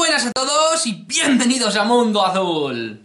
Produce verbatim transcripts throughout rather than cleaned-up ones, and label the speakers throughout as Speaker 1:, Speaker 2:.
Speaker 1: buenas a todos y bienvenidos a Mundo Azul.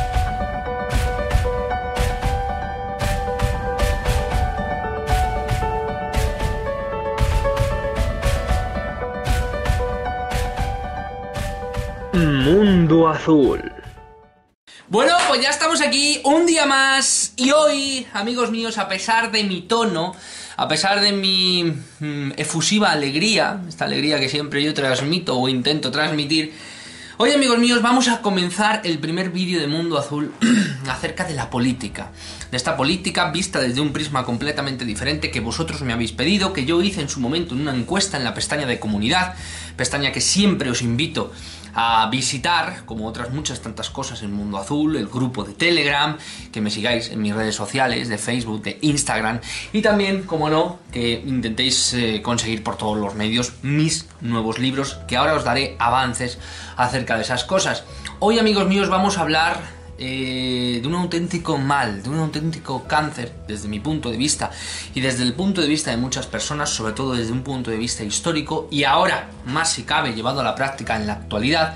Speaker 2: Mundo Azul.
Speaker 1: Bueno, pues ya estamos aquí un día más y hoy, amigos míos, a pesar de mi tono, a pesar de mi mm, efusiva alegría, esta alegría que siempre yo transmito o intento transmitir, hoy, amigos míos, vamos a comenzar el primer vídeo de Mundo Azul acerca de la política, de esta política vista desde un prisma completamente diferente que vosotros me habéis pedido, que yo hice en su momento en una encuesta en la pestaña de comunidad, pestaña que siempre os invito a visitar, como otras muchas tantas cosas en Mundo Azul, el grupo de Telegram, que me sigáis en mis redes sociales, de Facebook, de Instagram, y también, como no, que intentéis eh, conseguir por todos los medios mis nuevos libros, que ahora os daré avances acerca de esas cosas. Hoy, amigos míos, vamos a hablar eh, de un auténtico mal, de un auténtico cáncer, desde mi punto de vista, y desde el punto de vista de muchas personas, sobre todo desde un punto de vista histórico, y ahora, más si cabe, llevado a la práctica en la actualidad.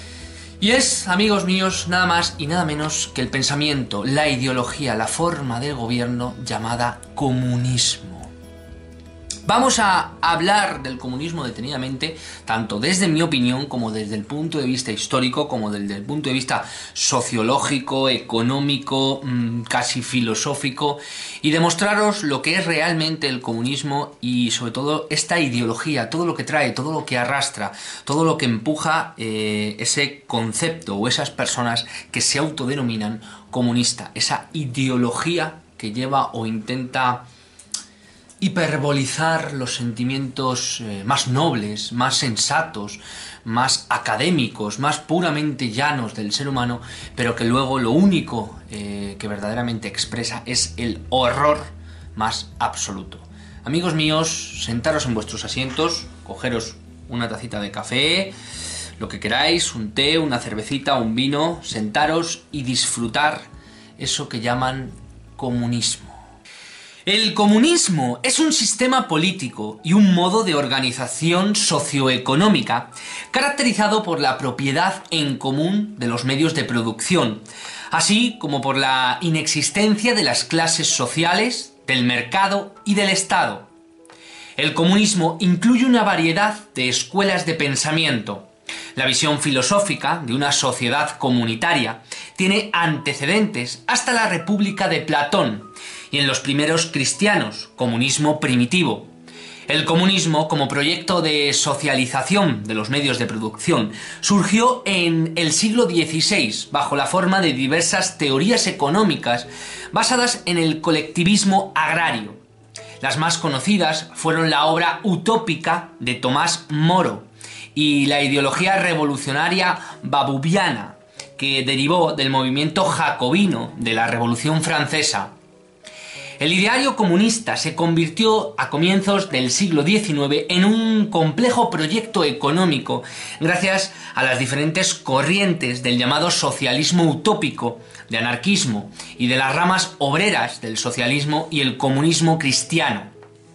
Speaker 1: Y es, amigos míos, nada más y nada menos que el pensamiento, la ideología, la forma de gobierno llamada comunismo. Vamos a hablar del comunismo detenidamente, tanto desde mi opinión como desde el punto de vista histórico, como desde el punto de vista sociológico, económico, casi filosófico, y demostraros lo que es realmente el comunismo y sobre todo esta ideología, todo lo que trae, todo lo que arrastra, todo lo que empuja eh, ese concepto o esas personas que se autodenominan comunista, esa ideología que lleva o intenta hiperbolizar los sentimientos eh, más nobles, más sensatos, más académicos, más puramente llanos del ser humano, pero que luego lo único eh, que verdaderamente expresa es el horror más absoluto. Amigos míos, sentaros en vuestros asientos, cogeros una tacita de café, lo que queráis, un té, una cervecita, un vino, sentaros y disfrutar eso que llaman comunismo. El comunismo es un sistema político y un modo de organización socioeconómica caracterizado por la propiedad en común de los medios de producción, así como por la inexistencia de las clases sociales, del mercado y del Estado. El comunismo incluye una variedad de escuelas de pensamiento. La visión filosófica de una sociedad comunitaria tiene antecedentes hasta la República de Platón y en los primeros cristianos, comunismo primitivo. El comunismo, como proyecto de socialización de los medios de producción, surgió en el siglo dieciséis bajo la forma de diversas teorías económicas basadas en el colectivismo agrario. Las más conocidas fueron la obra utópica de Tomás Moro y la ideología revolucionaria babubiana, que derivó del movimiento jacobino de la Revolución Francesa. El ideario comunista se convirtió a comienzos del siglo diecinueve en un complejo proyecto económico gracias a las diferentes corrientes del llamado socialismo utópico, de anarquismo y de las ramas obreras del socialismo y el comunismo cristiano.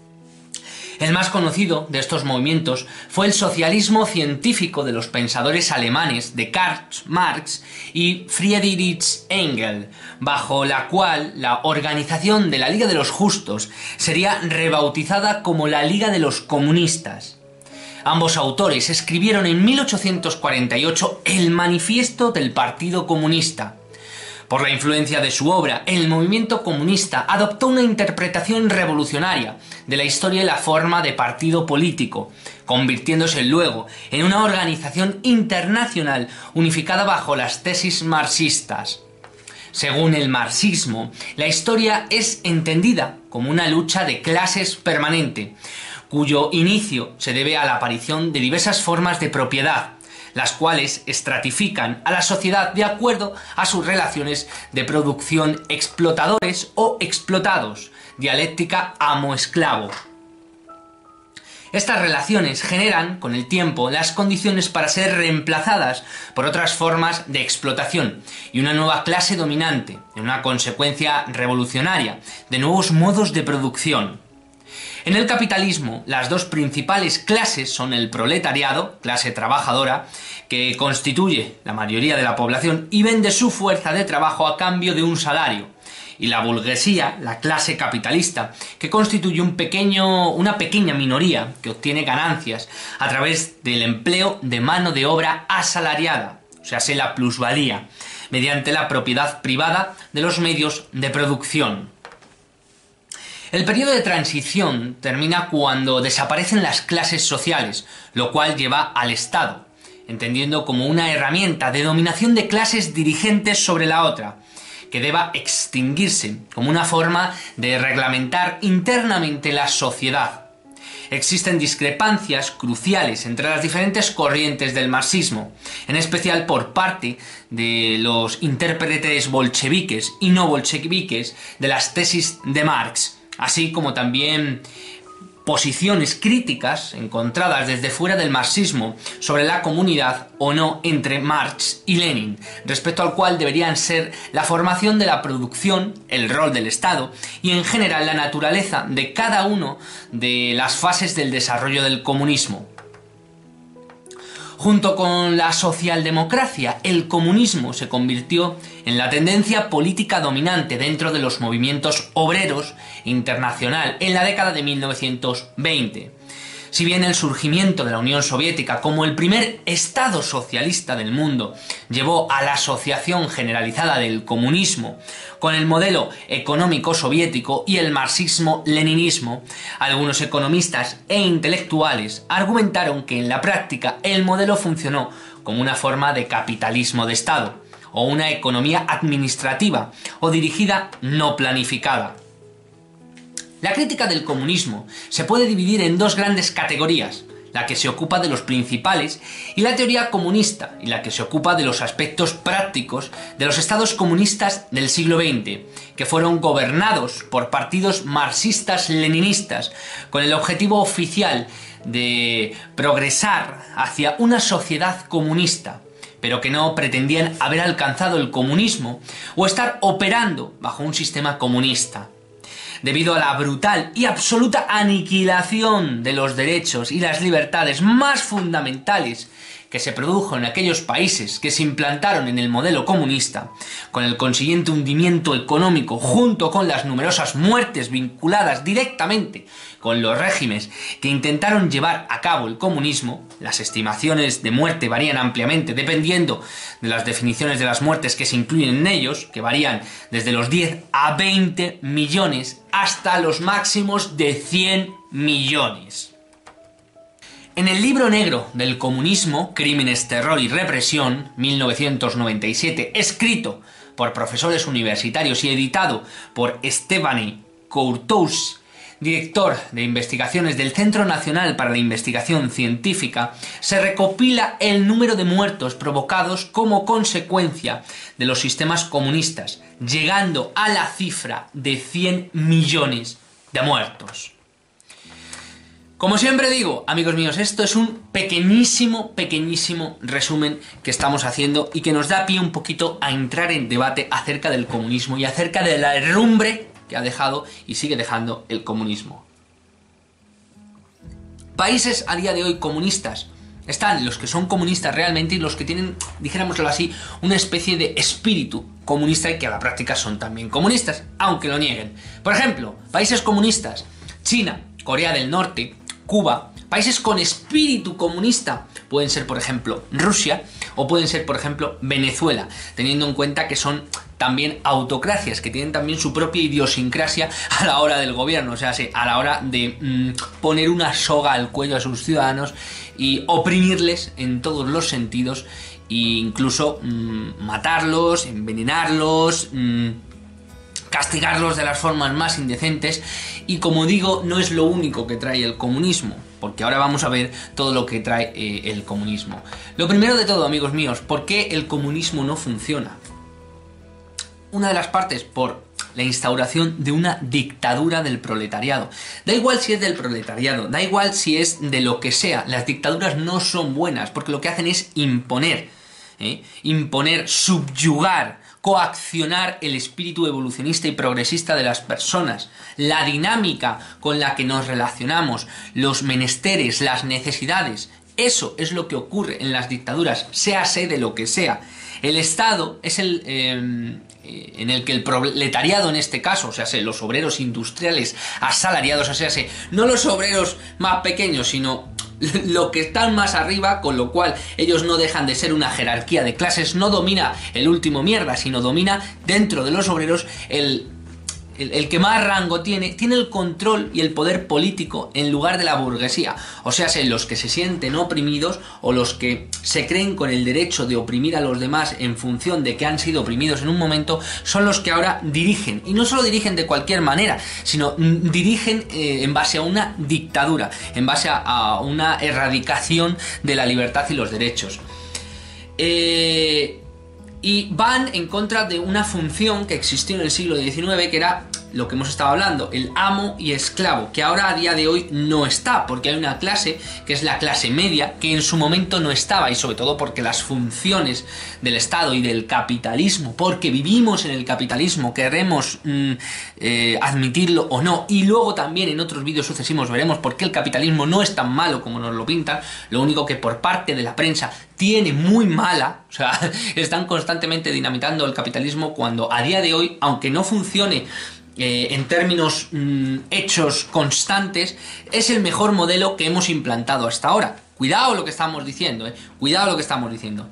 Speaker 1: El más conocido de estos movimientos fue el socialismo científico de los pensadores alemanes de Karl Marx y Friedrich Engels, bajo la cual la organización de la Liga de los Justos sería rebautizada como la Liga de los Comunistas. Ambos autores escribieron en mil ochocientos cuarenta y ocho el Manifiesto del Partido Comunista. Por la influencia de su obra, el movimiento comunista adoptó una interpretación revolucionaria de la historia y la forma de partido político, convirtiéndose luego en una organización internacional unificada bajo las tesis marxistas. Según el marxismo, la historia es entendida como una lucha de clases permanente, cuyo inicio se debe a la aparición de diversas formas de propiedad, las cuales estratifican a la sociedad de acuerdo a sus relaciones de producción explotadores o explotados, dialéctica amo-esclavo. Estas relaciones generan, con el tiempo, las condiciones para ser reemplazadas por otras formas de explotación y una nueva clase dominante, en una consecuencia revolucionaria de nuevos modos de producción. En el capitalismo, las dos principales clases son el proletariado, clase trabajadora, que constituye la mayoría de la población y vende su fuerza de trabajo a cambio de un salario, y la burguesía, la clase capitalista, que constituye un pequeño, una pequeña minoría que obtiene ganancias a través del empleo de mano de obra asalariada, o sea, se la plusvalía, mediante la propiedad privada de los medios de producción. El periodo de transición termina cuando desaparecen las clases sociales, lo cual lleva al Estado, entendiendo como una herramienta de dominación de clases dirigentes sobre la otra, que deba extinguirse como una forma de reglamentar internamente la sociedad. Existen discrepancias cruciales entre las diferentes corrientes del marxismo, en especial por parte de los intérpretes bolcheviques y no bolcheviques de las tesis de Marx, así como también posiciones críticas encontradas desde fuera del marxismo sobre la comunidad o no entre Marx y Lenin, respecto al cual deberían ser la formación de la producción, el rol del Estado y en general la naturaleza de cada una de las fases del desarrollo del comunismo. Junto con la socialdemocracia, el comunismo se convirtió en la tendencia política dominante dentro de los movimientos obreros internacional en la década de mil novecientos veinte. Si bien el surgimiento de la Unión Soviética como el primer Estado socialista del mundo llevó a la asociación generalizada del comunismo con el modelo económico soviético y el marxismo-leninismo, algunos economistas e intelectuales argumentaron que en la práctica el modelo funcionó como una forma de capitalismo de Estado, o una economía administrativa o dirigida no planificada. La crítica del comunismo se puede dividir en dos grandes categorías, la que se ocupa de los principales y la teoría comunista, y la que se ocupa de los aspectos prácticos de los estados comunistas del siglo veinte, que fueron gobernados por partidos marxistas-leninistas con el objetivo oficial de progresar hacia una sociedad comunista, pero que no pretendían haber alcanzado el comunismo o estar operando bajo un sistema comunista. Debido a la brutal y absoluta aniquilación de los derechos y las libertades más fundamentales que se produjo en aquellos países que se implantaron en el modelo comunista, con el consiguiente hundimiento económico junto con las numerosas muertes vinculadas directamente con los regímenes que intentaron llevar a cabo el comunismo, las estimaciones de muerte varían ampliamente dependiendo de las definiciones de las muertes que se incluyen en ellos, que varían desde los diez a veinte millones hasta los máximos de cien millones. En el libro negro del comunismo, Crímenes, Terror y Represión, mil novecientos noventa y siete, escrito por profesores universitarios y editado por Stefani Courtois, director de investigaciones del Centro Nacional para la Investigación Científica, se recopila el número de muertos provocados como consecuencia de los sistemas comunistas, llegando a la cifra de cien millones de muertos. Como siempre digo, amigos míos, esto es un pequeñísimo, pequeñísimo resumen que estamos haciendo y que nos da pie un poquito a entrar en debate acerca del comunismo y acerca de la herrumbre que ha dejado y sigue dejando el comunismo. Países a día de hoy comunistas. Están los que son comunistas realmente y los que tienen, dijéramoslo así, una especie de espíritu comunista y que a la práctica son también comunistas, aunque lo nieguen. Por ejemplo, países comunistas, China, Corea del Norte, Cuba, países con espíritu comunista, pueden ser por ejemplo Rusia o pueden ser por ejemplo Venezuela, teniendo en cuenta que son también autocracias, que tienen también su propia idiosincrasia a la hora del gobierno, o sea, a la hora de mmm, poner una soga al cuello a sus ciudadanos y oprimirles en todos los sentidos e incluso mmm, matarlos, envenenarlos, mmm, castigarlos de las formas más indecentes. Y como digo, no es lo único que trae el comunismo, porque ahora vamos a ver todo lo que trae eh, el comunismo. Lo primero de todo, amigos míos, ¿por qué el comunismo no funciona? Una de las partes, por la instauración de una dictadura del proletariado. Da igual si es del proletariado, da igual si es de lo que sea, las dictaduras no son buenas, porque lo que hacen es imponer, ¿eh? imponer, subyugar coaccionar el espíritu evolucionista y progresista de las personas, la dinámica con la que nos relacionamos, los menesteres, las necesidades. Eso es lo que ocurre en las dictaduras, séase de lo que sea. El Estado es el eh, en el que el proletariado, en este caso, o sea, los obreros industriales asalariados, o sea, no los obreros más pequeños, sino lo que están más arriba, con lo cual ellos no dejan de ser una jerarquía de clases, no domina el último mierda, sino domina dentro de los obreros el... El, el que más rango tiene, tiene el control y el poder político en lugar de la burguesía. O sea, los que se sienten oprimidos o los que se creen con el derecho de oprimir a los demás en función de que han sido oprimidos en un momento, son los que ahora dirigen. Y no solo dirigen de cualquier manera, sino dirigen eh, en base a una dictadura, en base a, a una erradicación de la libertad y los derechos. Eh... Y van en contra de una función que existió en el siglo diecinueve, que era lo que hemos estado hablando, el amo y esclavo, que ahora a día de hoy no está, porque hay una clase, que es la clase media, que en su momento no estaba, y sobre todo porque las funciones del Estado y del capitalismo, porque vivimos en el capitalismo, queremos mm, eh, admitirlo o no, y luego también en otros vídeos sucesivos veremos por qué el capitalismo no es tan malo como nos lo pintan, lo único que por parte de la prensa tiene muy mala, o sea, están constantemente dinamitando el capitalismo cuando a día de hoy, aunque no funcione eh, en términos mmm, hechos constantes, es el mejor modelo que hemos implantado hasta ahora. Cuidado lo que estamos diciendo, eh, cuidado lo que estamos diciendo.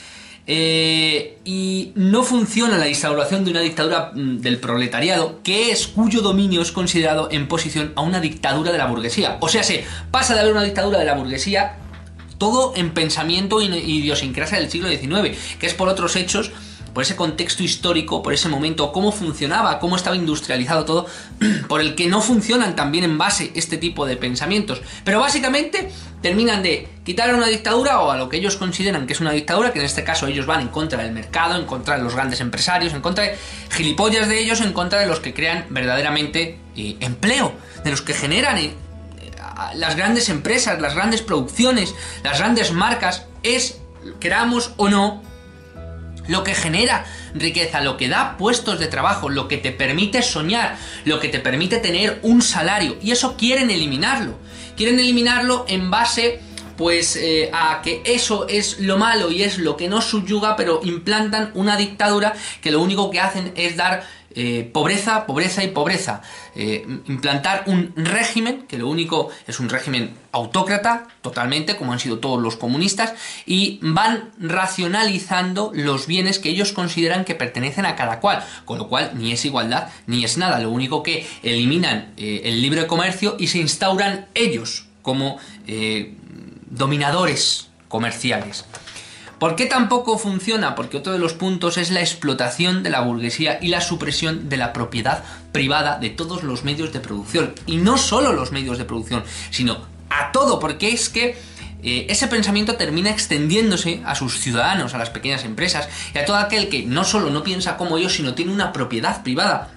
Speaker 1: Eh, y no funciona la instauración de una dictadura mmm, del proletariado, que es cuyo dominio es considerado en posición a una dictadura de la burguesía. O sea, se pasa de haber una dictadura de la burguesía todo en pensamiento y idiosincrasia del siglo diecinueve, que es por otros hechos, por ese contexto histórico, por ese momento, cómo funcionaba, cómo estaba industrializado todo, por el que no funcionan también en base este tipo de pensamientos. Pero básicamente terminan de quitar a una dictadura o a lo que ellos consideran que es una dictadura, que en este caso ellos van en contra del mercado, en contra de los grandes empresarios, en contra de gilipollas de ellos, en contra de los que crean verdaderamente eh, empleo, de los que generan eh, las grandes empresas, las grandes producciones, las grandes marcas. Es, queramos o no, lo que genera riqueza, lo que da puestos de trabajo, lo que te permite soñar, lo que te permite tener un salario, y eso quieren eliminarlo. Quieren eliminarlo en base pues eh, a que eso es lo malo y es lo que nos subyuga, pero implantan una dictadura que lo único que hacen es dar Eh, pobreza, pobreza y pobreza. Eh, implantar un régimen, que lo único es un régimen autócrata, totalmente, como han sido todos los comunistas, y van racionalizando los bienes que ellos consideran que pertenecen a cada cual, con lo cual ni es igualdad ni es nada. Lo único que eliminan eh, el libre comercio y se instauran ellos como eh, dominadores comerciales. ¿Por qué tampoco funciona? Porque otro de los puntos es la explotación de la burguesía y la supresión de la propiedad privada de todos los medios de producción. Y no solo los medios de producción, sino a todo, porque es que eh, ese pensamiento termina extendiéndose a sus ciudadanos, a las pequeñas empresas y a todo aquel que no solo no piensa como ellos, sino tiene una propiedad privada.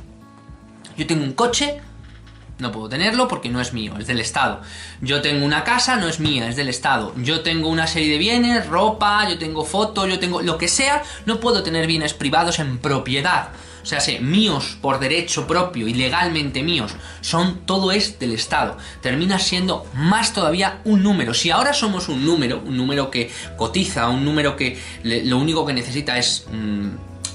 Speaker 1: Yo tengo un coche, no puedo tenerlo porque no es mío, es del Estado. Yo tengo una casa, no es mía, es del Estado. Yo tengo una serie de bienes, ropa, yo tengo fotos, yo tengo lo que sea, no puedo tener bienes privados en propiedad. O sea, sé, míos por derecho propio y legalmente míos, son, todo es del Estado. Termina siendo más todavía un número. Si ahora somos un número, un número que cotiza, un número que le, lo único que necesita es mmm,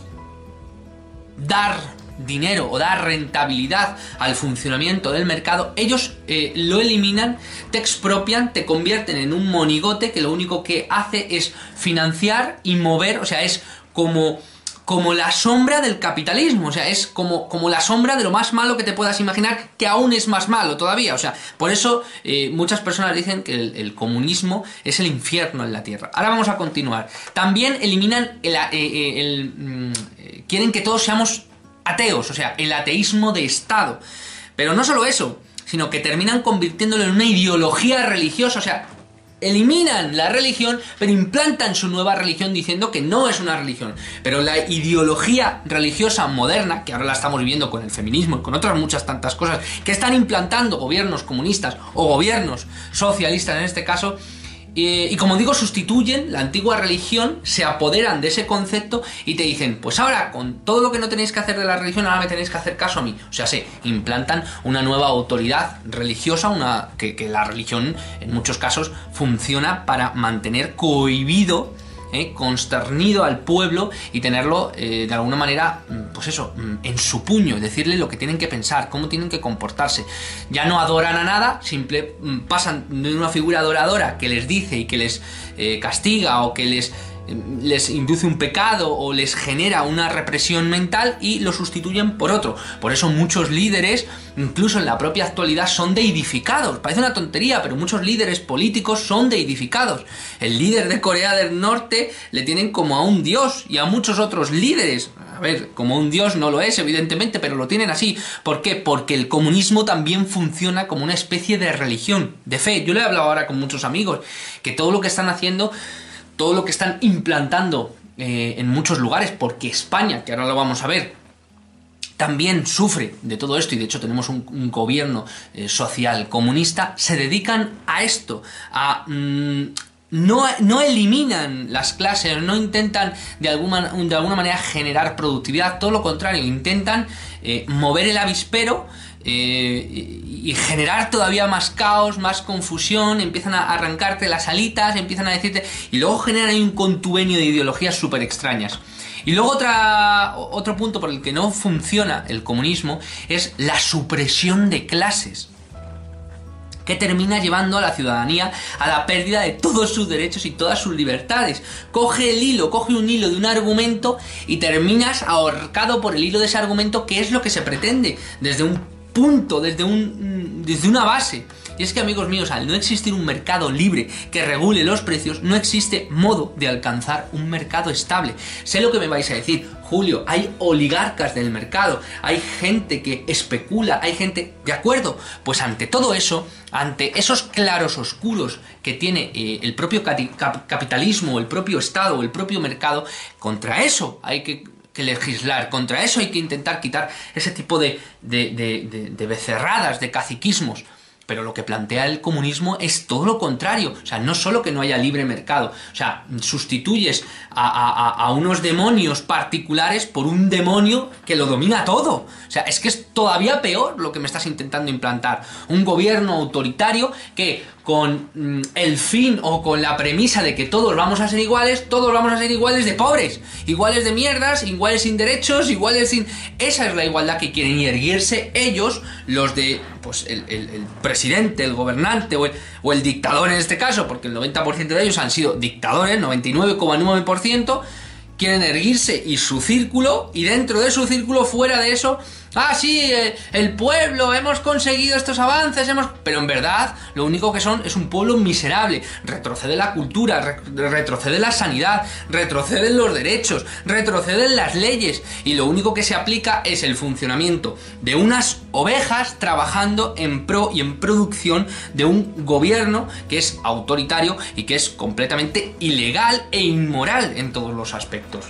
Speaker 1: dar dinero o dar rentabilidad al funcionamiento del mercado, ellos eh, lo eliminan, te expropian, te convierten en un monigote que lo único que hace es financiar y mover, o sea, es como, como la sombra del capitalismo, o sea, es como, como la sombra de lo más malo que te puedas imaginar, que aún es más malo todavía. O sea, por eso eh, muchas personas dicen que el, el comunismo es el infierno en la tierra. Ahora vamos a continuar. También eliminan el, eh, eh, el, mm, eh, quieren que todos seamos ateos, o sea, el ateísmo de Estado. Pero no solo eso, sino que terminan convirtiéndolo en una ideología religiosa, o sea, eliminan la religión, pero implantan su nueva religión diciendo que no es una religión. Pero la ideología religiosa moderna, que ahora la estamos viviendo con el feminismo y con otras muchas tantas cosas que están implantando gobiernos comunistas o gobiernos socialistas en este caso, Y, y como digo, sustituyen la antigua religión, se apoderan de ese concepto y te dicen, pues ahora con todo lo que no tenéis que hacer de la religión, ahora me tenéis que hacer caso a mí. O sea, se implantan una nueva autoridad religiosa, una que, que la religión en muchos casos funciona para mantener cohibido, eh, consternido al pueblo y tenerlo eh, de alguna manera, pues eso, en su puño, decirle lo que tienen que pensar, cómo tienen que comportarse. Ya no adoran a nada, simple pasan de una figura adoradora que les dice y que les eh, castiga o que les les induce un pecado o les genera una represión mental y lo sustituyen por otro. Por eso muchos líderes, incluso en la propia actualidad, son deidificados. Parece una tontería, pero muchos líderes políticos son deidificados. El líder de Corea del Norte le tienen como a un dios, y a muchos otros líderes, a ver, como un dios no lo es, evidentemente, pero lo tienen así. ¿Por qué? Porque el comunismo también funciona como una especie de religión, de fe. Yo le he hablado ahora con muchos amigos que todo lo que están haciendo, todo lo que están implantando eh, en muchos lugares, porque España, que ahora lo vamos a ver, también sufre de todo esto, y de hecho tenemos un, un gobierno eh, social comunista, se dedican a esto, a... Mmm, no, no eliminan las clases, no intentan de alguna, de alguna manera generar productividad, todo lo contrario, intentan eh, mover el avispero Eh, y generar todavía más caos, más confusión, empiezan a arrancarte las alitas, empiezan a decirte, y luego generan ahí un contubernio de ideologías súper extrañas. Y luego otra, otro punto por el que no funciona el comunismo es la supresión de clases, que termina llevando a la ciudadanía a la pérdida de todos sus derechos y todas sus libertades. Coge el hilo, coge un hilo de un argumento y terminas ahorcado por el hilo de ese argumento, que es lo que se pretende desde un punto, desde, un, desde una base. Y es que, amigos míos, al no existir un mercado libre que regule los precios, no existe modo de alcanzar un mercado estable. Sé lo que me vais a decir, Julio, hay oligarcas del mercado, hay gente que especula, hay gente... ¿De acuerdo? Pues ante todo eso, ante esos claros oscuros que tiene eh, el propio cap capitalismo, el propio Estado, el propio mercado, contra eso hay que... que legislar, contra eso hay que intentar quitar ese tipo de, de, de, de, de becerradas, de caciquismos. Pero lo que plantea el comunismo es todo lo contrario. O sea, no solo que no haya libre mercado, o sea, sustituyes a, a, a unos demonios particulares por un demonio que lo domina todo. O sea, es que es todavía peor lo que me estás intentando implantar. Un gobierno autoritario que con mm, el fin o con la premisa de que todos vamos a ser iguales, todos vamos a ser iguales de pobres, iguales de mierdas, iguales sin derechos, iguales sin... Esa es la igualdad que quieren, y erguirse ellos, los de, pues, el, el, el presidente, el gobernante o el, o el dictador en este caso, porque el noventa por ciento de ellos han sido dictadores, noventa y nueve coma nueve por ciento, quieren erguirse y su círculo, y dentro de su círculo, fuera de eso... Ah, sí, eh, el pueblo, hemos conseguido estos avances, hemos... Pero en verdad, lo único que son es un pueblo miserable. Retrocede la cultura, re retrocede la sanidad, retroceden los derechos, retroceden las leyes. Y lo único que se aplica es el funcionamiento de unas ovejas trabajando en pro y en producción de un gobierno que es autoritario y que es completamente ilegal e inmoral en todos los aspectos.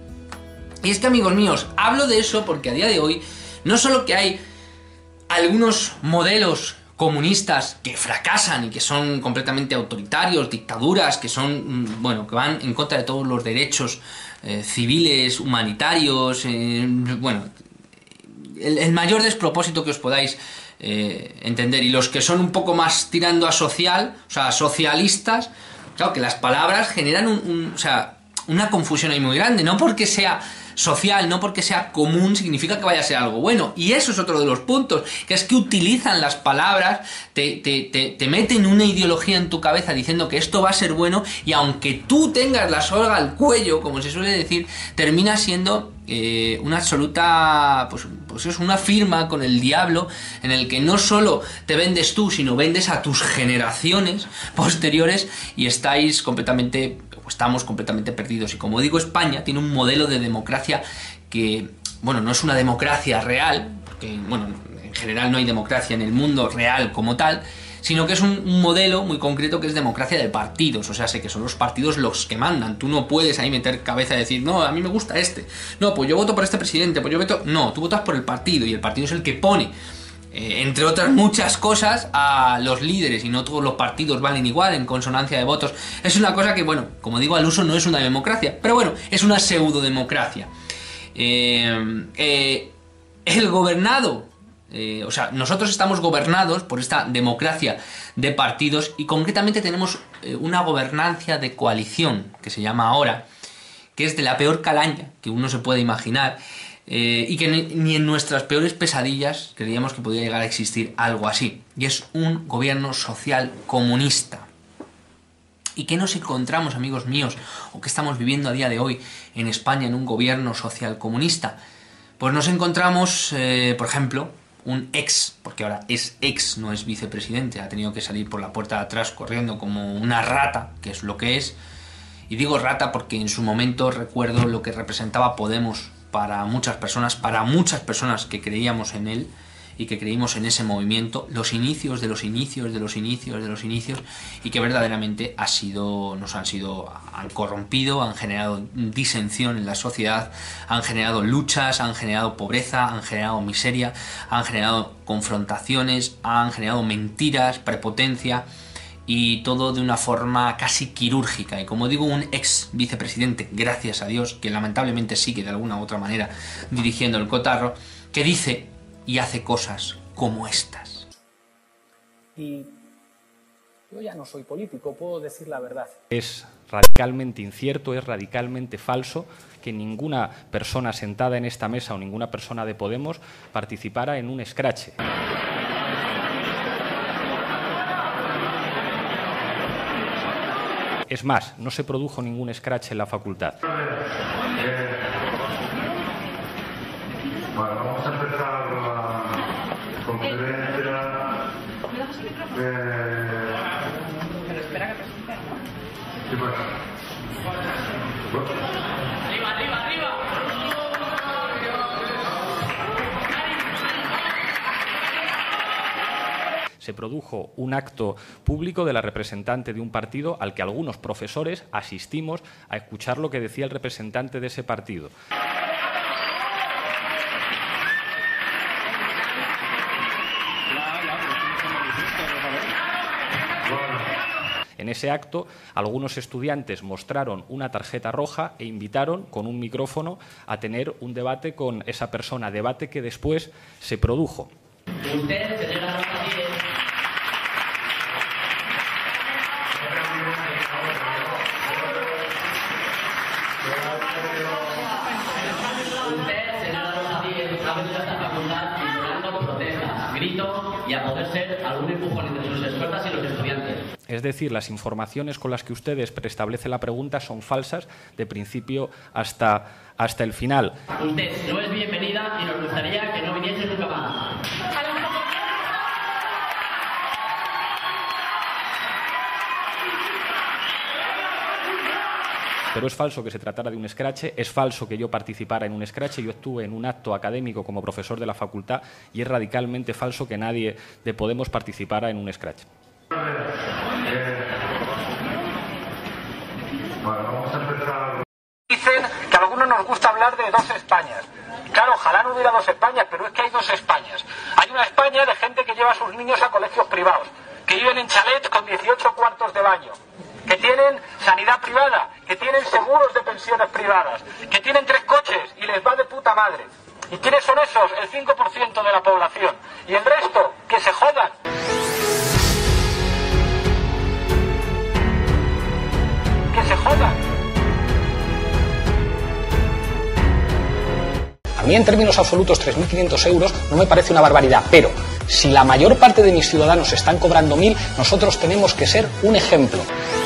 Speaker 1: Y es que, amigos míos, hablo de eso porque a día de hoy... No solo que hay algunos modelos comunistas que fracasan y que son completamente autoritarios, dictaduras, que son, bueno, que van en contra de todos los derechos eh, civiles, humanitarios, eh, bueno, el, el mayor despropósito que os podáis eh, entender, y los que son un poco más tirando a social, o sea, socialistas, claro que las palabras generan un, un, o sea, una confusión ahí muy grande, no porque sea... social, no porque sea común significa que vaya a ser algo bueno. Y eso es otro de los puntos, que es que utilizan las palabras, te, te, te, te meten una ideología en tu cabeza diciendo que esto va a ser bueno, y aunque tú tengas la soga al cuello, como se suele decir, termina siendo eh, una absoluta, pues, pues es una firma con el diablo, en el que no solo te vendes tú, sino vendes a tus generaciones posteriores, y estáis completamente... estamos completamente perdidos. Y como digo, España tiene un modelo de democracia que, bueno, no es una democracia real, porque, bueno, en general no hay democracia en el mundo real como tal, sino que es un, un modelo muy concreto que es democracia de partidos. O sea, sé que son los partidos los que mandan. Tú no puedes ahí meter cabeza y decir, no, a mí me gusta este, no, pues yo voto por este presidente, pues yo voto... No, tú votas por el partido, y el partido es el que pone eh, entre otras muchas cosas, a los líderes, y no todos los partidos valen igual en consonancia de votos. Es una cosa que, bueno, como digo al uso, no es una democracia, pero bueno, es una pseudodemocracia. Eh, eh, el gobernado, eh, o sea, nosotros estamos gobernados por esta democracia de partidos y concretamente tenemos eh, una gobernancia de coalición, que se llama ahora, que es de la peor calaña que uno se puede imaginar, eh, y que ni, ni en nuestras peores pesadillas creíamos que podía llegar a existir algo así. Y es un gobierno social comunista. ¿Y qué nos encontramos, amigos míos, o qué estamos viviendo a día de hoy en España en un gobierno social comunista? Pues nos encontramos, eh, por ejemplo, un ex, porque ahora es ex, no es vicepresidente, ha tenido que salir por la puerta de atrás corriendo como una rata, que es lo que es. Y digo rata porque en su momento recuerdo lo que representaba Podemos para muchas personas, para muchas personas que creíamos en él y que creímos en ese movimiento, los inicios de los inicios de los inicios de los inicios, y que verdaderamente ha sido, nos han sido, han corrompido, han generado disensión en la sociedad, han generado luchas, han generado pobreza, han generado miseria, han generado confrontaciones, han generado mentiras, prepotencia, y todo de una forma casi quirúrgica. Y como digo, un ex vicepresidente, gracias a Dios, que lamentablemente sigue de alguna u otra manera dirigiendo el cotarro, que dice y hace cosas como estas.
Speaker 3: Y yo ya no soy político, puedo decir la verdad.
Speaker 4: Es radicalmente incierto, es radicalmente falso que ninguna persona sentada en esta mesa o ninguna persona de Podemos participara en un escrache. Es más, no se produjo ningún escrache en la facultad.
Speaker 5: Eh, bueno, vamos a empezar la conferencia. Eh,
Speaker 6: Pero espera que presente, ¿no?
Speaker 5: ¿Qué pasa?
Speaker 6: ¡Arriba, arriba, arriba!
Speaker 4: Se produjo un acto público de la representante de un partido al que algunos profesores asistimos a escuchar lo que decía el representante de ese partido. En ese acto, algunos estudiantes mostraron una tarjeta roja e invitaron con un micrófono a tener un debate con esa persona, debate que después se produjo.
Speaker 6: Usted, señora Rosa Díez. Usted, señora Rosa Díez, ha venido a esta facultad ignorando protestas, gritos y a poder ser algún empujón entre sus expertas y los estudiantes.
Speaker 4: Es decir, las informaciones con las que ustedes preestablecen la pregunta son falsas de principio hasta, hasta el final.
Speaker 6: Usted no es bienvenida y nos gustaría que no viniese nunca más.
Speaker 4: Pero es falso que se tratara de un escrache, es falso que yo participara en un escrache, yo estuve en un acto académico como profesor de la facultad y es radicalmente falso que nadie de Podemos participara en un escrache.
Speaker 5: Bueno, vamos a empezar.
Speaker 3: Dicen que a algunos nos gusta hablar de dos Españas. Claro, ojalá no hubiera dos Españas, pero es que hay dos Españas. Hay una España de gente que lleva a sus niños a colegios privados, que viven en chalets con dieciocho cuartos de baño, que tienen sanidad privada, que tienen seguros de pensiones privadas, que tienen tres coches y les va de puta madre. ¿Y quiénes son esos? El cinco por ciento de la población. Y el resto, que se jodan. Que se jodan. A mí, en términos absolutos, tres mil quinientos euros no me parece una barbaridad, pero si la mayor parte de mis ciudadanos están cobrando mil, nosotros tenemos que ser un ejemplo.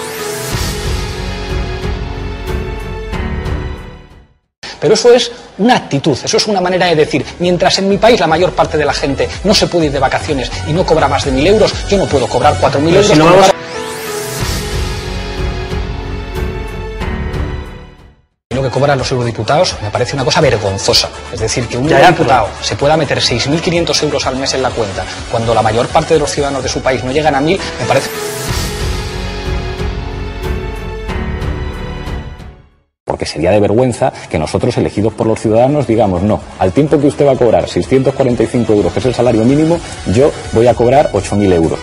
Speaker 3: Pero eso es una actitud, eso es una manera de decir, mientras en mi país la mayor parte de la gente no se puede ir de vacaciones y no cobra más de mil euros, yo no puedo cobrar cuatro mil euros. Si no vamos... Lo que cobran los eurodiputados me parece una cosa vergonzosa. Es decir, que un ya, eurodiputado ya, se pueda meter seis mil quinientos euros al mes en la cuenta cuando la mayor parte de los ciudadanos de su país no llegan a mil, me parece...
Speaker 7: Porque porque sería de vergüenza que nosotros, elegidos por los ciudadanos, digamos, no, al tiempo que usted va a cobrar seiscientos cuarenta y cinco euros, que es el salario mínimo, yo voy a cobrar ocho mil euros.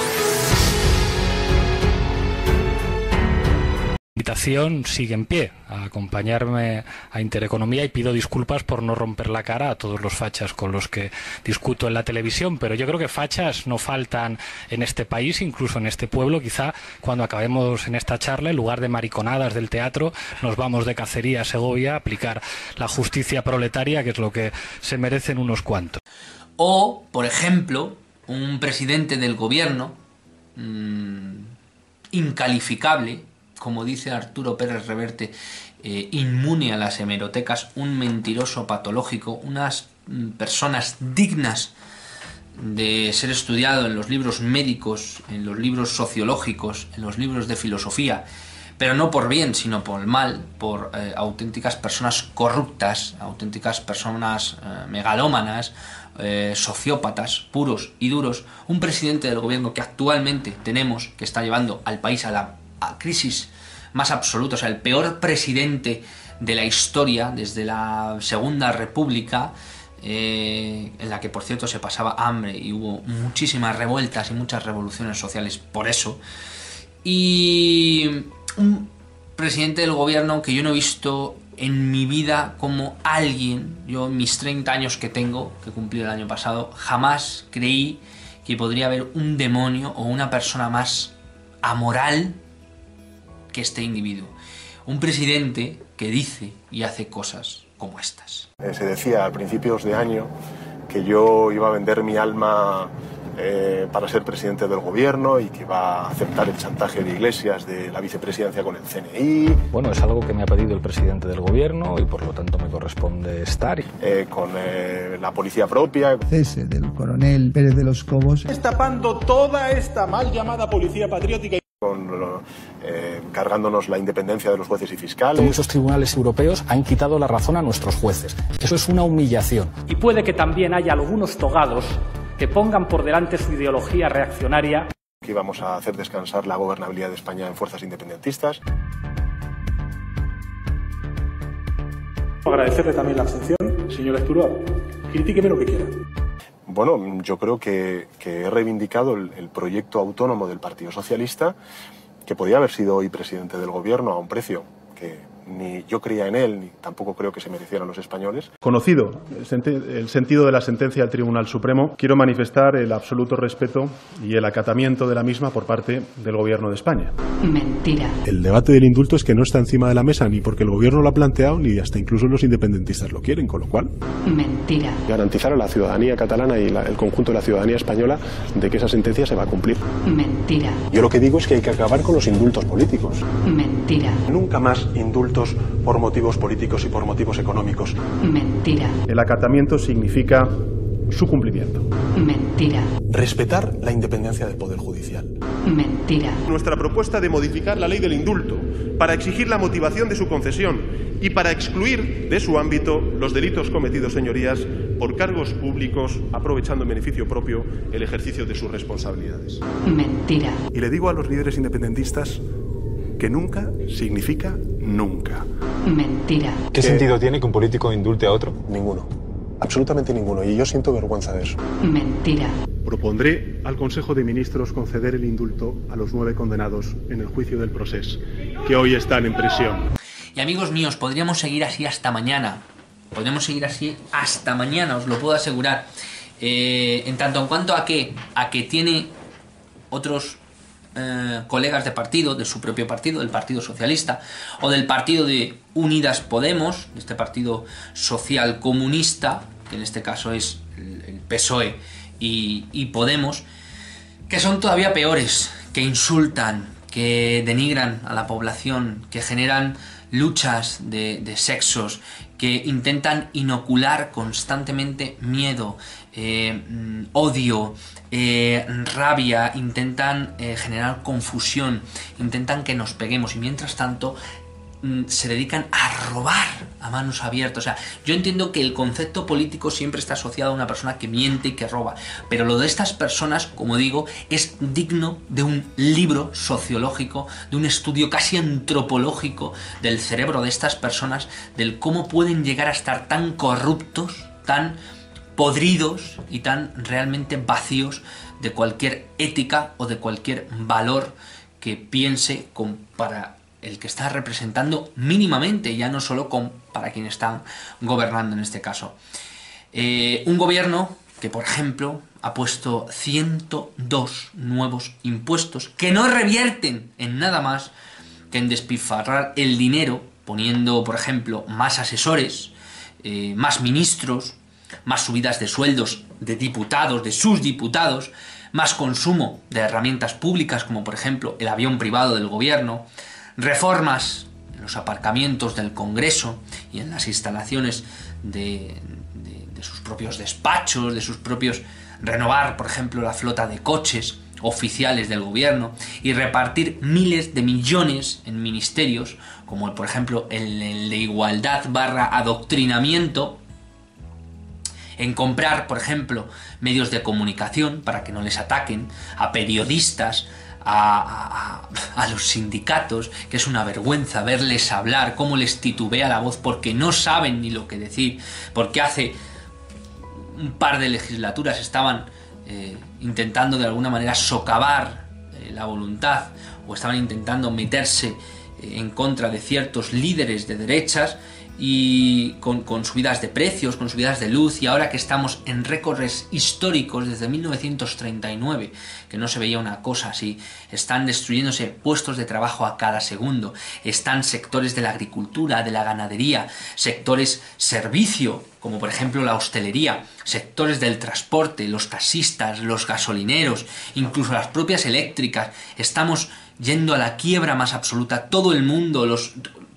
Speaker 4: La invitación sigue en pie a acompañarme a Intereconomía y pido disculpas por no romper la cara a todos los fachas con los que discuto en la televisión, pero yo creo que fachas no faltan en este país, incluso en este pueblo. Quizá cuando acabemos en esta charla, en lugar de mariconadas del teatro, nos vamos de cacería a Segovia a aplicar la justicia proletaria, que es lo que se merecen unos cuantos.
Speaker 1: O, por ejemplo, un presidente del gobierno mmm, incalificable, como dice Arturo Pérez Reverte, eh, inmune a las hemerotecas, un mentiroso patológico, unas mm, personas dignas de ser estudiado en los libros médicos, en los libros sociológicos, en los libros de filosofía, pero no por bien, sino por el mal, por eh, auténticas personas corruptas, auténticas personas eh, megalómanas, eh, sociópatas, puros y duros. Un presidente del gobierno que actualmente tenemos, que está llevando al país a la a crisis más absoluta, o sea, el peor presidente de la historia desde la Segunda República, eh, en la que por cierto se pasaba hambre y hubo muchísimas revueltas y muchas revoluciones sociales por eso, y un presidente del gobierno que yo no he visto en mi vida como alguien, yo en mis treinta años que tengo, que cumplí el año pasado, jamás creí que podría haber un demonio o una persona más amoral que este individuo. Un presidente que dice y hace cosas como estas.
Speaker 8: Eh, se decía a principios de año que yo iba a vender mi alma eh, para ser presidente del gobierno y que iba a aceptar el chantaje de Iglesias de la vicepresidencia con el C N I.
Speaker 7: Bueno, es algo que me ha pedido el presidente del gobierno y por lo tanto me corresponde estar.
Speaker 8: Eh, con eh, la policía propia.
Speaker 9: Cese del coronel Pérez de los Cobos.
Speaker 10: Destapando toda esta mal llamada policía patriótica.
Speaker 8: Con, eh, cargándonos la independencia de los jueces y fiscales.
Speaker 7: Muchos tribunales europeos han quitado la razón a nuestros jueces. Eso es una humillación.
Speaker 11: Y puede que también haya algunos togados que pongan por delante su ideología reaccionaria.
Speaker 8: Que íbamos a hacer descansar la gobernabilidad de España en fuerzas independentistas.
Speaker 10: Agradecerle también la abstención, señor Esturó. Critíqueme lo que quiera.
Speaker 8: Bueno, yo creo que, que he reivindicado el, el proyecto autónomo del Partido Socialista, que podía haber sido hoy presidente del gobierno a un precio que ni yo creía en él, ni tampoco creo que se merecieran los españoles.
Speaker 12: Conocido el, el sentido de la sentencia del Tribunal Supremo, quiero manifestar el absoluto respeto y el acatamiento de la misma por parte del Gobierno de España.
Speaker 13: Mentira.
Speaker 12: El debate del indulto es que no está encima de la mesa ni porque el Gobierno lo ha planteado ni hasta incluso los independentistas lo quieren, con lo cual...
Speaker 13: Mentira.
Speaker 8: Garantizar a la ciudadanía catalana y la, el conjunto de la ciudadanía española de que esa sentencia se va a cumplir.
Speaker 13: Mentira.
Speaker 8: Yo lo que digo es que hay que acabar con los indultos políticos.
Speaker 13: Mentira.
Speaker 8: Nunca más indultos por motivos políticos y por motivos económicos.
Speaker 13: Mentira.
Speaker 12: El acatamiento significa su cumplimiento.
Speaker 13: Mentira.
Speaker 8: Respetar la independencia del Poder Judicial.
Speaker 13: Mentira.
Speaker 10: Nuestra propuesta de modificar la ley del indulto para exigir la motivación de su concesión y para excluir de su ámbito los delitos cometidos, señorías, por cargos públicos, aprovechando en beneficio propio el ejercicio de sus responsabilidades.
Speaker 13: Mentira.
Speaker 8: Y le digo a los líderes independentistas que nunca significa nunca.
Speaker 13: Mentira.
Speaker 14: ¿Qué sentido tiene que un político indulte a otro?
Speaker 8: Ninguno. Absolutamente ninguno. Y yo siento vergüenza de eso.
Speaker 13: Mentira.
Speaker 12: Propondré al Consejo de Ministros conceder el indulto a los nueve condenados en el juicio del Procés, que hoy están en prisión.
Speaker 1: Y amigos míos, podríamos seguir así hasta mañana. Podríamos seguir así hasta mañana, os lo puedo asegurar. Eh, en tanto en cuanto a que, a que tiene otros eh, colegas de partido, de su propio partido, del Partido Socialista, o del partido de Unidas Podemos, de este partido social comunista, que en este caso es el, el P S O E y, y Podemos, que son todavía peores, que insultan, que denigran a la población, que generan luchas de, de sexos, que intentan inocular constantemente miedo, eh, odio, eh, rabia, intentan eh, generar confusión, intentan que nos peguemos y mientras tanto se dedican a robar a manos abiertas. O sea, yo entiendo que el concepto político siempre está asociado a una persona que miente y que roba, pero lo de estas personas, como digo, es digno de un libro sociológico, de un estudio casi antropológico del cerebro de estas personas, del cómo pueden llegar a estar tan corruptos, tan podridos y tan realmente vacíos de cualquier ética o de cualquier valor que piense con, para el que está representando mínimamente, ya no solo con, para quien están gobernando en este caso. Eh, un gobierno que, por ejemplo, ha puesto ciento dos nuevos impuestos que no revierten en nada más que en despilfarrar el dinero, poniendo, por ejemplo, más asesores, eh, más ministros, más subidas de sueldos de diputados, de sus diputados, más consumo de herramientas públicas como por ejemplo el avión privado del gobierno, reformas en los aparcamientos del Congreso y en las instalaciones de, de, de sus propios despachos, de sus propios... renovar, por ejemplo, la flota de coches oficiales del gobierno y repartir miles de millones en ministerios, como por ejemplo el, el de igualdad barra adoctrinamiento, en comprar, por ejemplo, medios de comunicación para que no les ataquen, a periodistas, a, a, a los sindicatos, que es una vergüenza verles hablar, cómo les titubea la voz porque no saben ni lo que decir, porque hace un par de legislaturas estaban eh, intentando de alguna manera socavar eh, la voluntad o estaban intentando meterse eh, en contra de ciertos líderes de derechas y con, con subidas de precios, con subidas de luz, y ahora que estamos en récords históricos desde mil novecientos treinta y nueve, que no se veía una cosa así, están destruyéndose puestos de trabajo a cada segundo, están sectores de la agricultura, de la ganadería, sectores servicio, como por ejemplo la hostelería, sectores del transporte, los taxistas, los gasolineros, incluso las propias eléctricas, estamos yendo a la quiebra más absoluta, todo el mundo, los...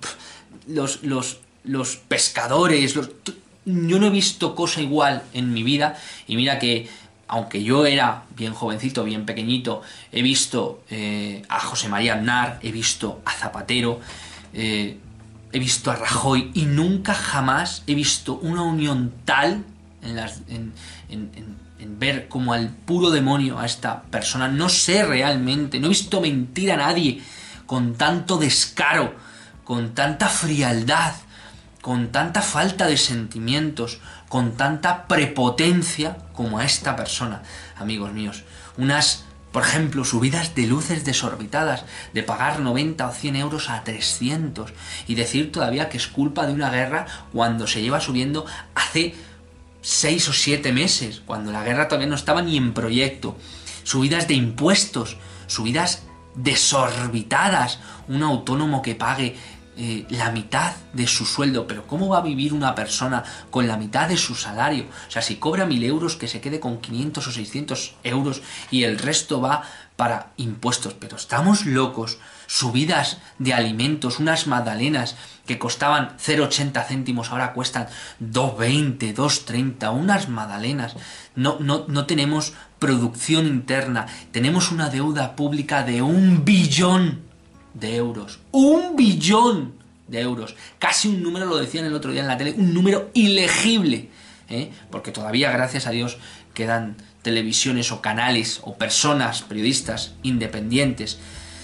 Speaker 1: los, los los pescadores, los... yo no he visto cosa igual en mi vida, y mira que, aunque yo era bien jovencito, bien pequeñito, he visto eh, a José María Aznar, he visto a Zapatero, eh, he visto a Rajoy, y nunca jamás he visto una unión tal en, las, en, en, en, en ver como al puro demonio a esta persona. No sé realmente, no he visto mentir a nadie con tanto descaro, con tanta frialdad, con tanta falta de sentimientos, con tanta prepotencia como a esta persona, amigos míos. Unas, por ejemplo, subidas de luces desorbitadas, de pagar noventa o cien euros a trescientos, y decir todavía que es culpa de una guerra cuando se lleva subiendo hace seis o siete meses, cuando la guerra todavía no estaba ni en proyecto. Subidas de impuestos, subidas desorbitadas, un autónomo que pague Eh, la mitad de su sueldo. Pero ¿cómo va a vivir una persona con la mitad de su salario? O sea, si cobra mil euros, que se quede con quinientos o seiscientos euros y el resto va para impuestos. Pero estamos locos. Subidas de alimentos, unas magdalenas que costaban cero coma ochenta céntimos, ahora cuestan dos veinte, dos treinta, unas magdalenas. No, no, no tenemos producción interna, tenemos una deuda pública de un billón de euros, un billón de euros, casi un número, lo decían el otro día en la tele, un número ilegible, ¿eh? Porque todavía, gracias a Dios, quedan televisiones o canales o personas, periodistas independientes.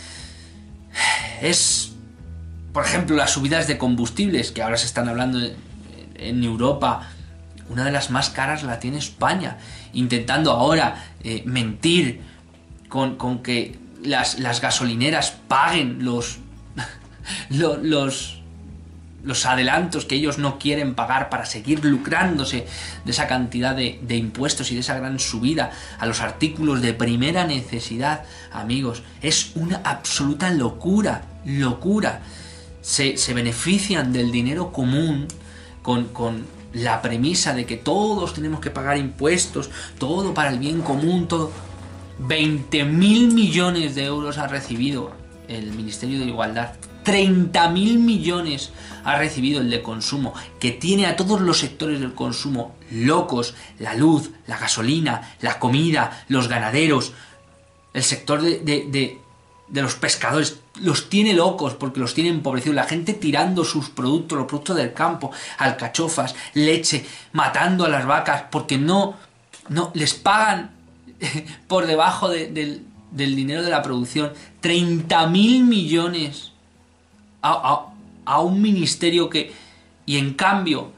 Speaker 1: Es, por ejemplo, las subidas de combustibles, que ahora se están hablando en Europa, una de las más caras la tiene España, intentando ahora eh, mentir con, con que Las, las gasolineras paguen los, los, los, los adelantos que ellos no quieren pagar para seguir lucrándose de esa cantidad de, de impuestos y de esa gran subida a los artículos de primera necesidad. Amigos, es una absoluta locura, locura. Se, se benefician del dinero común con, con la premisa de que todos tenemos que pagar impuestos, todo para el bien común, todo... veinte mil millones de euros ha recibido el Ministerio de Igualdad, treinta mil millones ha recibido el de consumo, que tiene a todos los sectores del consumo locos: la luz, la gasolina, la comida, los ganaderos, el sector de, de, de, de los pescadores, los tiene locos porque los tiene empobrecidos, la gente tirando sus productos, los productos del campo, alcachofas, leche, matando a las vacas porque no, no les pagan por debajo de, de, del dinero de la producción treinta mil millones a, a, a un ministerio que, y en cambio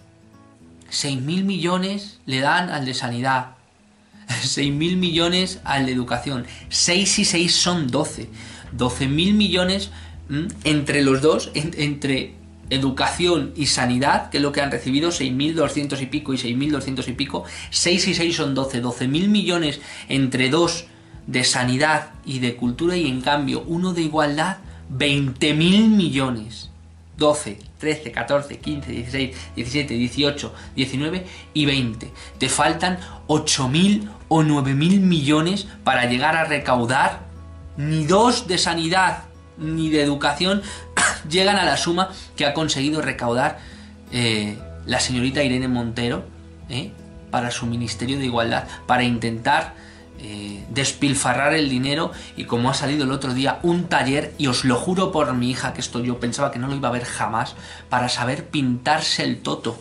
Speaker 1: seis mil millones le dan al de sanidad, seis mil millones al de educación, seis y seis son doce, doce mil millones ¿m? entre los dos, en, entre educación y sanidad, que es lo que han recibido, seis mil doscientos y pico y seis mil doscientos y pico, seis y seis son doce, doce mil millones entre dos de sanidad y de cultura, y en cambio uno de igualdad, veinte mil millones, doce, trece, catorce, quince, dieciséis, diecisiete, dieciocho, diecinueve y veinte. Te faltan ocho mil o nueve mil millones para llegar a recaudar. Ni dos de sanidad ni de educación llegan a la suma que ha conseguido recaudar eh, la señorita Irene Montero eh, para su Ministerio de Igualdad, para intentar eh, despilfarrar el dinero. Y como ha salido el otro día un taller, y os lo juro por mi hija que esto yo pensaba que no lo iba a ver jamás, para saber pintarse el toto.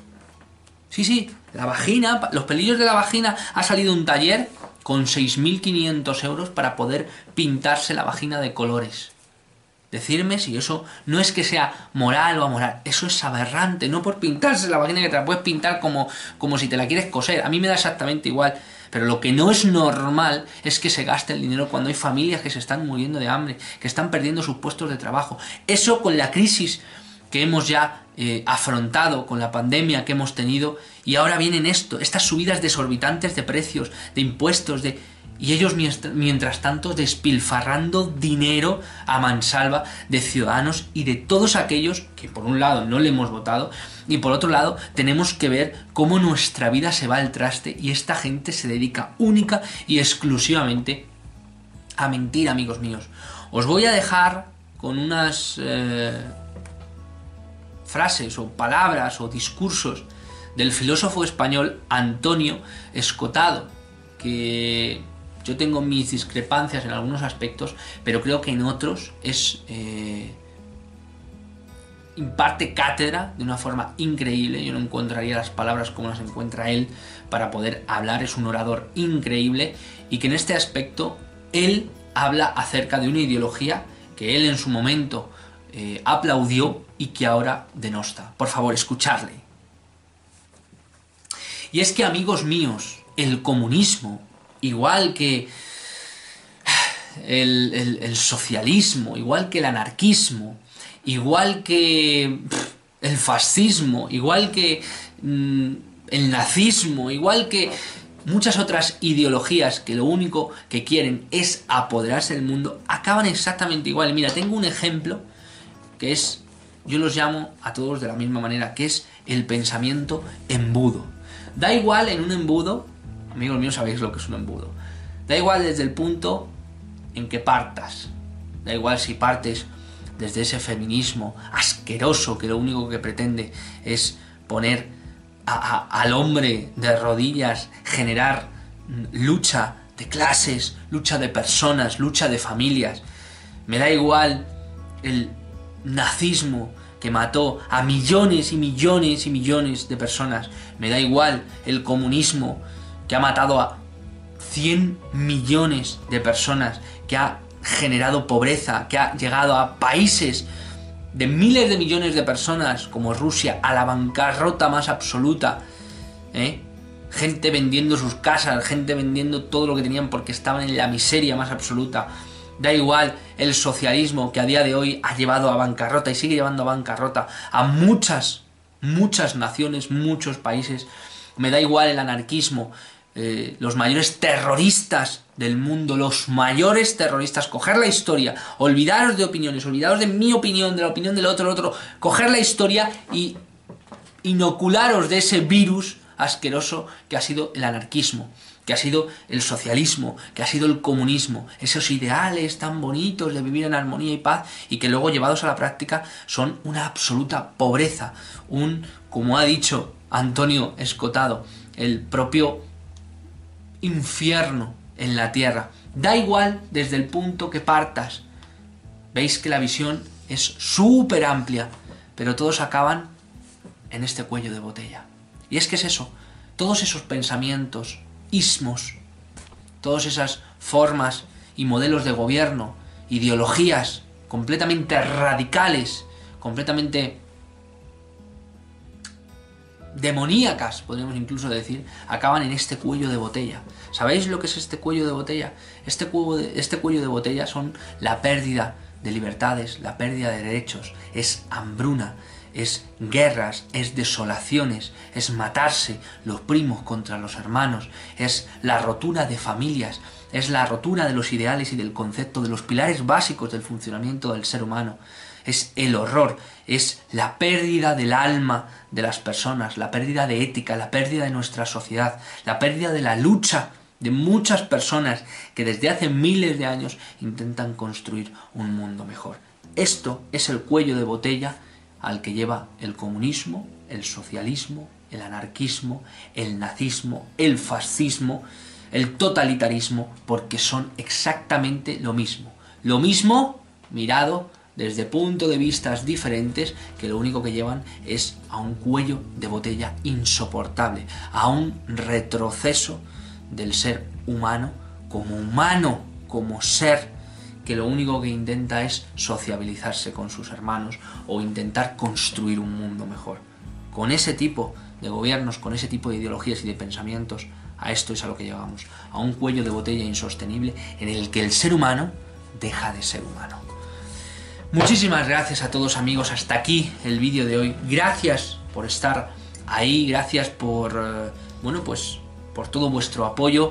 Speaker 1: Sí, sí, la vagina, los pelillos de la vagina, ha salido un taller con seis mil quinientos euros para poder pintarse la vagina de colores. Decirme si eso no es que sea moral o amoral, eso es aberrante. No por pintarse la vagina, que te la puedes pintar como, como si te la quieres coser, a mí me da exactamente igual. Pero lo que no es normal es que se gaste el dinero cuando hay familias que se están muriendo de hambre, que están perdiendo sus puestos de trabajo. Eso con la crisis que hemos ya eh, afrontado, con la pandemia que hemos tenido, y ahora vienen esto, estas subidas desorbitantes de precios, de impuestos, de y ellos mientras tanto despilfarrando dinero a mansalva de ciudadanos y de todos aquellos que por un lado no le hemos votado, y por otro lado tenemos que ver cómo nuestra vida se va al traste y esta gente se dedica única y exclusivamente a mentir, amigos míos. Os voy a dejar con unas eh, frases o palabras o discursos del filósofo español Antonio Escotado, que yo tengo mis discrepancias en algunos aspectos, pero creo que en otros es eh, imparte cátedra de una forma increíble. Yo no encontraría las palabras como las encuentra él para poder hablar. Es un orador increíble, y que en este aspecto él habla acerca de una ideología que él en su momento eh, aplaudió y que ahora denosta. Por favor, escuchadle. Y es que, amigos míos, el comunismo, igual que el, el, el socialismo, igual que el anarquismo, igual que pff, el fascismo, igual que mmm, el nazismo, igual que muchas otras ideologías que lo único que quieren es apoderarse del mundo, acaban exactamente igual. Mira, tengo un ejemplo que es, yo los llamo a todos de la misma manera, que es el pensamiento embudo. Da igual en un embudo, amigos míos, sabéis lo que es un embudo. Da igual desde el punto en que partas. Da igual si partes desde ese feminismo asqueroso que lo único que pretende es poner a, a, al hombre de rodillas, generar lucha de clases, lucha de personas, lucha de familias. Me da igual el nazismo que mató a millones y millones y millones de personas. Me da igual el comunismo que ha matado a cien millones de personas, que ha generado pobreza, que ha llegado a países de miles de millones de personas como Rusia a la bancarrota más absoluta, ¿eh? Gente vendiendo sus casas, gente vendiendo todo lo que tenían porque estaban en la miseria más absoluta. Da igual el socialismo que a día de hoy ha llevado a bancarrota y sigue llevando a bancarrota a muchas, muchas naciones, muchos países. Me da igual el anarquismo, eh, los mayores terroristas del mundo, los mayores terroristas. Coger la historia, olvidaros de opiniones, olvidaros de mi opinión, de la opinión del otro, del otro. Coger la historia y inocularos de ese virus asqueroso que ha sido el anarquismo, que ha sido el socialismo, que ha sido el comunismo, esos ideales tan bonitos de vivir en armonía y paz, y que luego llevados a la práctica son una absoluta pobreza, un, como ha dicho Antonio Escotado, el propio infierno en la tierra. Da igual desde el punto que partas. Veis que la visión es súper amplia, pero todos acaban en este cuello de botella. Y es que es eso, todos esos pensamientos, ismos, todas esas formas y modelos de gobierno, ideologías completamente radicales, completamente demoníacas, podríamos incluso decir, acaban en este cuello de botella. ¿Sabéis lo que es este cuello de botella? Este cuello de, este cuello de botella son la pérdida de libertades, la pérdida de derechos, es hambruna, es guerras, es desolaciones, es matarse los primos contra los hermanos, es la rotura de familias, es la rotura de los ideales y del concepto, de los pilares básicos del funcionamiento del ser humano. Es el horror, es la pérdida del alma de las personas, la pérdida de ética, la pérdida de nuestra sociedad, la pérdida de la lucha de muchas personas que desde hace miles de años intentan construir un mundo mejor. Esto es el cuello de botella al que lleva el comunismo, el socialismo, el anarquismo, el nazismo, el fascismo, el totalitarismo, porque son exactamente lo mismo. Lo mismo mirado desde puntos de vista diferentes, que lo único que llevan es a un cuello de botella insoportable, a un retroceso del ser humano como humano, como ser que lo único que intenta es sociabilizarse con sus hermanos o intentar construir un mundo mejor. Con ese tipo de gobiernos, con ese tipo de ideologías y de pensamientos, a esto es a lo que llegamos, a un cuello de botella insostenible en el que el ser humano deja de ser humano. Muchísimas gracias a todos, amigos, hasta aquí el vídeo de hoy. Gracias por estar ahí, gracias por, eh, bueno, pues por todo vuestro apoyo.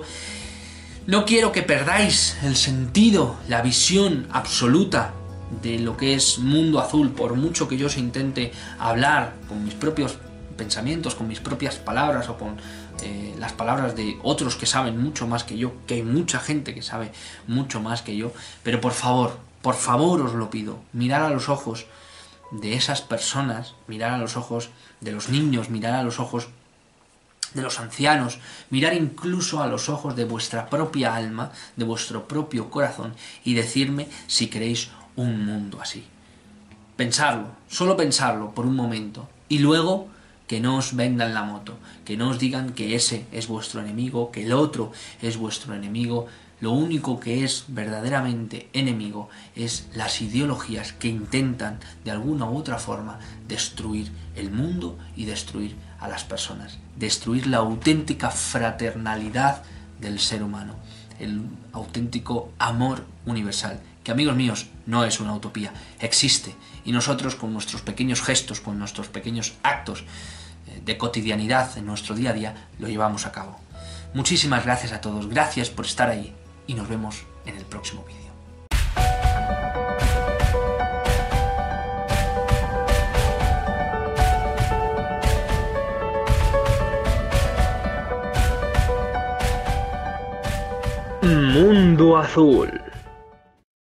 Speaker 1: No quiero que perdáis el sentido, la visión absoluta de lo que es Mundo Azul, por mucho que yo os intente hablar con mis propios pensamientos, con mis propias palabras o con eh, las palabras de otros que saben mucho más que yo, que hay mucha gente que sabe mucho más que yo, pero por favor, por favor os lo pido, mirar a los ojos de esas personas, mirar a los ojos de los niños, mirar a los ojos de los ancianos, mirar incluso a los ojos de vuestra propia alma, de vuestro propio corazón y decirme si queréis un mundo así. Pensarlo, solo pensarlo por un momento y luego que no os vendan la moto, que no os digan que ese es vuestro enemigo, que el otro es vuestro enemigo. Lo único que es verdaderamente enemigo es las ideologías que intentan de alguna u otra forma destruir el mundo y destruir a las personas, destruir la auténtica fraternalidad del ser humano, el auténtico amor universal, que, amigos míos, no es una utopía, existe, y nosotros con nuestros pequeños gestos, con nuestros pequeños actos de cotidianidad en nuestro día a día, lo llevamos a cabo. Muchísimas gracias a todos, gracias por estar ahí, y nos vemos en el próximo vídeo.
Speaker 2: Mundo Azul.